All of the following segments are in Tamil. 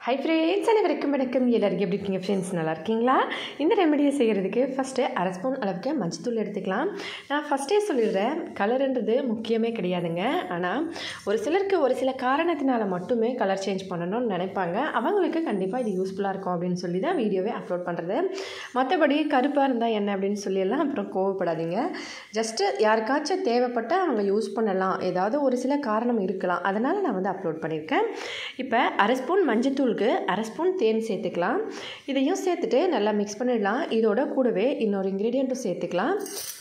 ஹை ஃப்ரெண்ட்ஸ், அனைவருக்கும் வணக்கம். எல்லாருக்கும் எப்படி இருக்கீங்க ஃப்ரெண்ட்ஸ்? நல்லா இருக்கீங்களா? இந்த ரெமெடியை செய்கிறதுக்கு ஃபஸ்ட்டு அரை ஸ்பூன் அளவுக்கு மஞ்சத்தூள் எடுத்துக்கலாம். நான் ஃபஸ்ட்டே சொல்லிடுறேன், கலருன்றது முக்கியமே கிடையாதுங்க. ஆனால் ஒரு சிலருக்கு ஒரு சில காரணத்தினால மட்டுமே கலர் சேஞ்ச் பண்ணணும்னு நினைப்பாங்க. அவங்களுக்கு கண்டிப்பாக இது யூஸ்ஃபுல்லாக இருக்கும் அப்படின்னு சொல்லி தான் வீடியோவே அப்லோட் பண்ணுறது. மற்றபடி கருப்பாக இருந்தால் என்ன அப்படின்னு சொல்லியெல்லாம் அப்புறம் கோவப்படாதீங்க. ஜஸ்ட்டு யாருக்காச்சும் தேவைப்பட்டால் அவங்க யூஸ் பண்ணலாம், ஏதாவது ஒரு சில காரணம் இருக்கலாம், அதனால் நான் அப்லோட் பண்ணியிருக்கேன். இப்போ அரை ஸ்பூன் மஞ்சத்தூள் அரை ஸ்பூன் தேன் சேர்த்துக்கலாம். இதையும் சேர்த்துட்டு நல்லா மிக்ஸ் பண்ணிடலாம். இதோட கூடவே இன்னொரு இன்க்ரீடியண்ட்டும் சேர்த்துக்கலாம்.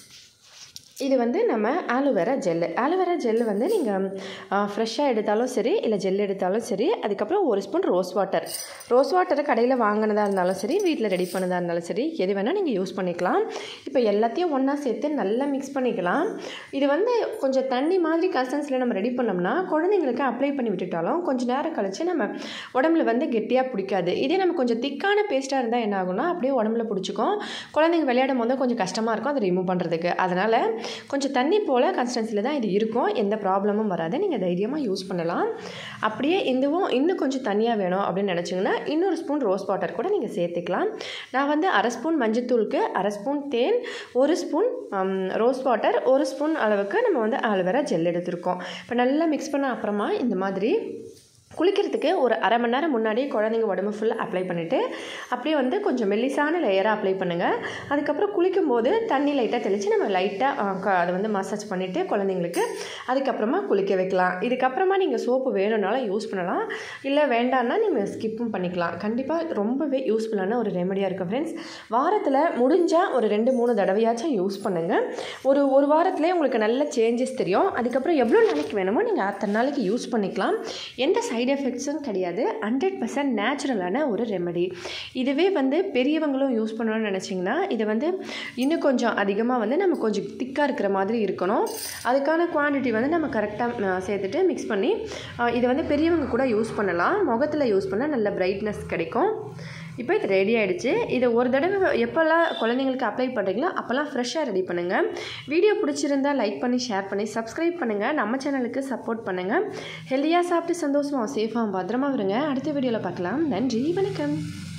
இது நம்ம ஆலோவேரா ஜெல்லு நீங்கள் ஃப்ரெஷ்ஷாக எடுத்தாலும் சரி, இல்லை ஜெல் எடுத்தாலும் சரி. அதுக்கப்புறம் ஒரு ஸ்பூன் ரோஸ் வாட்டரை கடையில் வாங்கினதாக இருந்தாலும் சரி, வீட்டில் ரெடி பண்ணதாக இருந்தாலும் சரி, எது வேணால் நீங்கள் யூஸ் பண்ணிக்கலாம். இப்போ எல்லாத்தையும் ஒன்றா சேர்த்து நல்லா மிக்ஸ் பண்ணிக்கலாம். இது கொஞ்சம் தண்ணி மாதிரி கன்சிஸ்டன்சியில் நம்ம ரெடி பண்ணோம்னா குழந்தைங்களுக்கு அப்ளை பண்ணி விட்டுட்டாலும் கொஞ்சம் நேரம் கழித்து நம்ம உடம்புல கெட்டியாக பிடிக்காது. இதே நம்ம கொஞ்சம் திக்கான பேஸ்ட்டாக இருந்தால் என்ன ஆகும்னா அப்படியே உடம்புல பிடிச்சிக்கும். குழந்தைங்க விளையாடும் போது கொஞ்சம் கஷ்டமாக இருக்கும் அதை ரிமூவ் பண்ணுறதுக்கு. அதனால் கொஞ்சம் தண்ணி போல் கன்சிஸ்டன்சியில் தான் இது இருக்கும். எந்த ப்ராப்ளமும் வராது, நீங்கள் தைரியமாக யூஸ் பண்ணலாம். அப்படியே இன்னும் கொஞ்சம் தண்ணியாக வேணும் அப்படின்னு நினச்சிங்கன்னா இன்னொரு ஸ்பூன் ரோஸ் வாட்டர் கூட நீங்கள் சேர்த்துக்கலாம். நான் அரை ஸ்பூன் மஞ்சத்தூளுக்கு அரை ஸ்பூன் தேன், ஒரு ஸ்பூன் ரோஸ் வாட்டர், ஒரு ஸ்பூன் அளவுக்கு நம்ம ஆலோவேரா ஜெல் எடுத்துருக்கோம். இப்போ நல்லா மிக்ஸ் பண்ண அப்புறமா இந்த மாதிரி குளிக்கிறதுக்கு ஒரு அரை மணி நேரம் முன்னாடியே குழந்தைங்க உடம்பு ஃபுல்லாக அப்ளை பண்ணிவிட்டு அப்படியே கொஞ்சம் மெல்லிசான லேயராக அப்ளை பண்ணுங்கள். அதுக்கப்புறம் குளிக்கும்போது தண்ணி லைட்டாக தெளித்து நம்ம லைட்டாக அதை மசாஜ் பண்ணிவிட்டு குழந்தைங்களுக்கு அதுக்கப்புறமா குளிக்க வைக்கலாம். இதுக்கப்புறமா நீங்கள் சோப்பு வேணும்னாலும் யூஸ் பண்ணலாம், இல்லை வேண்டான்னா நீங்கள் ஸ்கிப்பும் பண்ணிக்கலாம். கண்டிப்பாக ரொம்பவே யூஸ்ஃபுல்லான ஒரு ரெமெடியாக இருக்கும் ஃப்ரெண்ட்ஸ். வாரத்தில் முடிஞ்சால் ஒரு 2-3 தடவையாச்சும் யூஸ் பண்ணுங்கள். ஒரு வாரத்துலேயே உங்களுக்கு நல்ல சேஞ்சஸ் தெரியும். அதுக்கப்புறம் எவ்வளோ நாளைக்கு வேணுமோ நீங்கள் அத்தனை நாளைக்கு யூஸ் பண்ணிக்கலாம். எந்த சைடு எஃபெக்ட்ஸும் கிடையாது. 100% நேச்சுரலான ஒரு ரெமெடி. இதுவே பெரியவங்களும் யூஸ் பண்ணணும்னு நினச்சிங்கன்னா இது இன்னும் கொஞ்சம் அதிகமாக நம்ம கொஞ்சம் திக்காக இருக்கிற மாதிரி இருக்கணும். அதுக்கான குவான்டிட்டி நம்ம கரெக்டாக சேர்த்துட்டு மிக்ஸ் பண்ணி இது பெரியவங்க கூட யூஸ் பண்ணலாம். முகத்தில் யூஸ் பண்ணால் நல்ல பிரைட்னஸ் கிடைக்கும். இப்போ இது ரெடி ஆகிடுச்சு. இதை ஒரு தடவை எப்போல்லாம் குழந்தைங்களுக்கு அப்ளை பண்ணுறீங்களோ அப்போல்லாம் ஃப்ரெஷ்ஷாக ரெடி பண்ணுங்கள். வீடியோ பிடிச்சிருந்தால் லைக் பண்ணி ஷேர் பண்ணி சப்ஸ்கிரைப் பண்ணுங்கள். நம்ம சேனலுக்கு சப்போர்ட் பண்ணுங்கள். ஹெல்த்தியாக சாப்பிட்டு சந்தோஷமாக சேஃபாக பத்திரமா வருங்க. அடுத்த வீடியோவில் பார்க்கலாம். நன்றி, வணக்கம்.